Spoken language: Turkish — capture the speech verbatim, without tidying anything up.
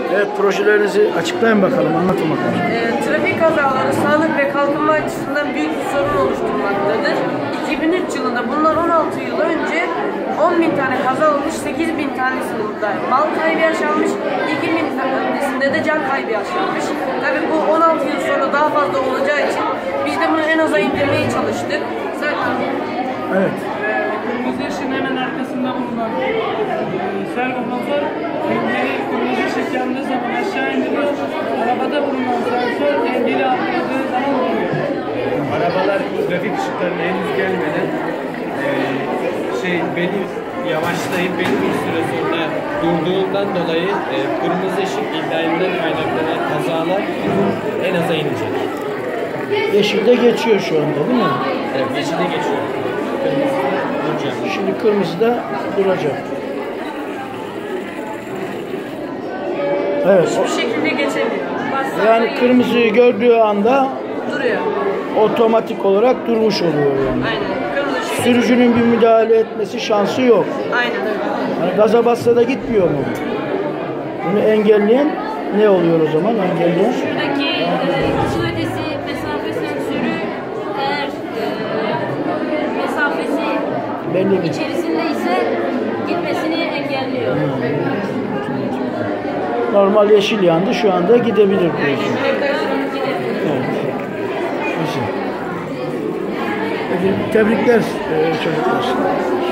Evet, projelerinizi açıklayın bakalım, anlatın bakalım. E, trafik kazaları sağlık ve kalkınma açısından büyük bir sorun oluşturmaktadır. iki bin üç yılında, bunlar on altı yıl önce on bin tane kaza olmuş, sekiz bin tanesinde mal kaybı yaşanmış, iki bin tanesinde de can kaybı yaşanmış. Tabii bu on altı yıl sonra daha fazla olacağı için biz de bunu en aza indirmeye çalıştık. Zaten evet. Kırmızı ışığın hemen arkasında bulunan e, servo motor engeli kırmızı ışık yandığı zaman aşağı indiriyor. Arabada bulunan sensör engeli atladığı zaman oluyor. Arabalar trafik ışıklarına henüz gelmeden e, şey beni yavaşlayıp belli bir süre sonra durduğundan dolayı e, kırmızı ışık ihlalinden kaynaklanan kazalar en aza inecek. Yeşilde geçiyor şu anda, değil mi? Evet, yeşilde geçiyor. Kırmızıda duracak. Şimdi kırmızıda duracak. Evet. hiçbir şekilde geçemiyor. Basarda Yani kırmızıyı gördüğü anda duruyor. otomatik olarak durmuş oluyor yani. Aynen. Kırmızı ışık. Sürücünün bir müdahale etmesi şansı yok. Aynen öyle. Yani gaza bassa da gitmiyor mu? Bunu engelleyen ne oluyor o zaman? Engelleyen? Buradaki e, hız ötesi mesafe sensörü eğer e, mesafesi Belli bir. içerisinde ise gitmesini engelliyor. Normal yeşil yandı, şu anda gidebilir diyorsun. Gidebilir. Evet. Güzel. Peki, tebrikler e, çocuklar.